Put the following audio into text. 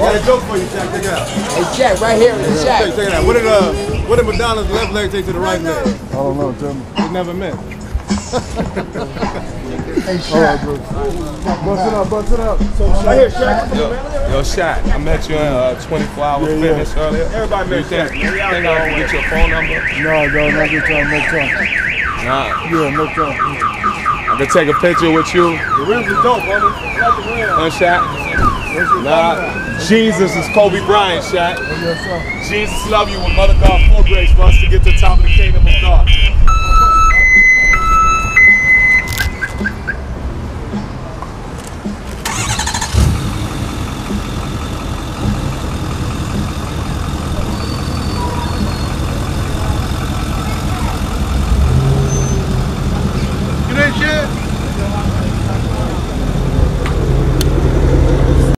got a joke for you, Shaq. Check it out. Hey, Shaq, right here in the Shaq. Check it out. What did Madonna's left leg take to the right leg? I don't know, tell me. It never met. Hey, Shaq. Bust it up. So, right here, Shaq. Yo, Shaq, I met you in 24-hour fitness earlier. Everybody met Shaq. Think I can get your phone number? No, not this time, next time. Nah. Yeah, next time. I can take a picture with you. The rims is dope, homie. Shaq? Nah. Jesus is Kobe Bryant, Shaq. Yes, sir. Jesus love you with Mother God for grace for us to get to the top of the kingdom of God.